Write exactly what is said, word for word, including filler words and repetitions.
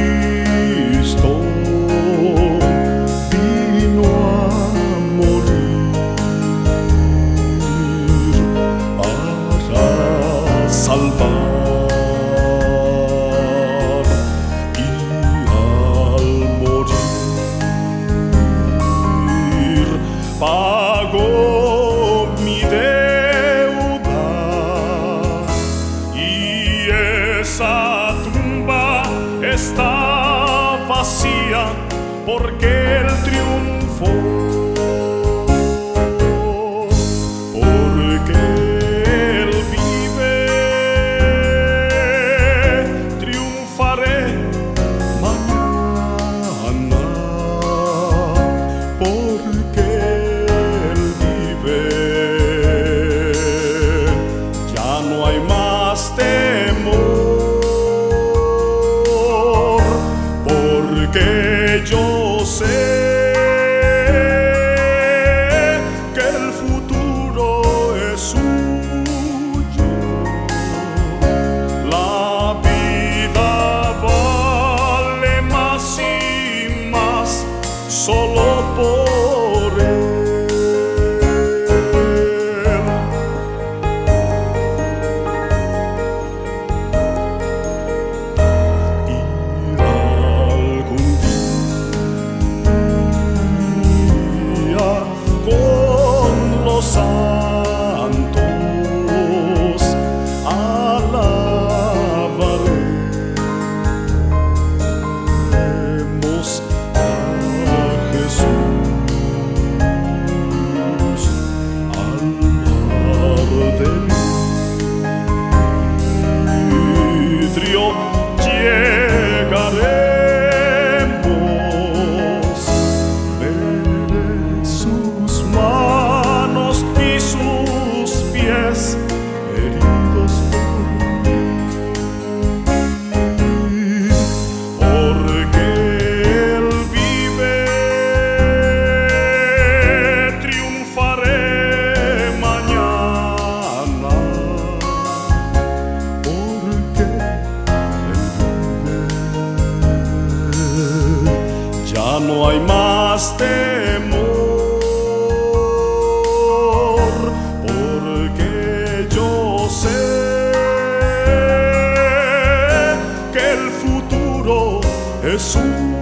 Cristo vino a morir para salvar, y al morir pagó mi deuda, y esa tumba está vacía porque Él triunfó, porque Él vive. Triunfaré mañana, porque Él vive. Ya no hay más temor, porque yo sé que el futuro es suyo. La vida vale más y más solo por Él. Santos alabaremos a Jesús al mar del vidrio llegaremos. Veré sus manos y sus pies heridos por mí, porque Él vive. Triunfaré mañana, porque Él vive. Ya no hay más temor, porque yo sé que el futuro es suyo.